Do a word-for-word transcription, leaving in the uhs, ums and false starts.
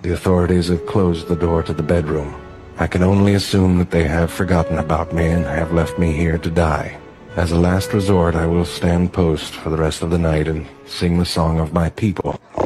The authorities have closed the door to the bedroom. I can only assume that they have forgotten about me and have left me here to die. As a last resort, I will stand post for the rest of the night and sing the song of my people.